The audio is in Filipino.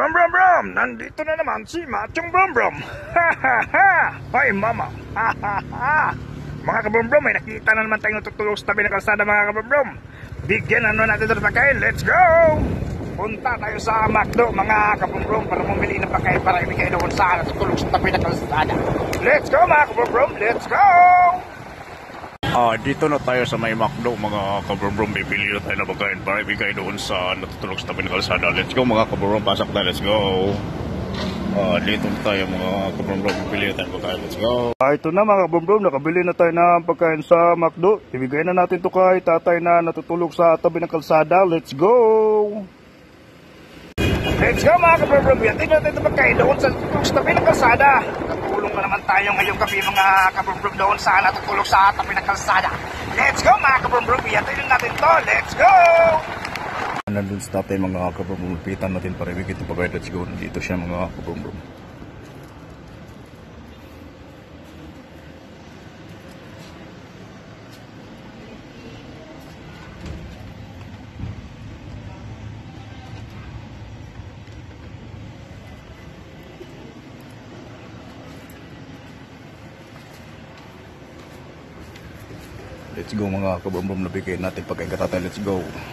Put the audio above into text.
Brom Brom Brom! Nandito na naman si Machong Brom Brom! Ha ha ha! Hoy mama! Ha ha ha! Mga kabrom brom, may nakita na naman tayong tutulog sa tabi ng kalsada mga kabrom brom. Bigyan na natin ito ng pagkain. Let's go! Punta tayo sa McDo mga kabrom brom para bumili ng pagkain para ibigay doon sa tutulog sa tabi ng kalsada. Let's go mga kabrom brom! Let's go! Dito na tayo sa may McDo mga kabrom brom. Bibili na tayo ng pagkain para ibigay doon sa natutulog sa tabi ng kalsada. Let's go mga kabrom brom. Pasok na. Let's go! Dito na tayo mga kabrom brom. Bibili na tayo ng pagkain. Let's go! Ito na mga kabrom brom. Nakabili na tayo ng pagkain sa McDo. Ibigay na natin to kay tatay na natutulog sa tabi ng kalsada. Let's go! Let's go mga kabrom brom. Yatin natin ito pagkain doon sa tabi ng kalsada. Natulong na naman tayo ngayong gabi mga kabrom brom doon sa natutulog sa tabi ng kalsada. Let's go mga kabrom brom. Yatin natin to. Let's go! Nandun sa tatay mga kabrom brom. Pitan natin para ibigay ito pagkain. Let's go. Nandito siya mga kabrom brom. Let's go mga kabrom brom. Nabigay natin pagkain ka tatay. Let's go.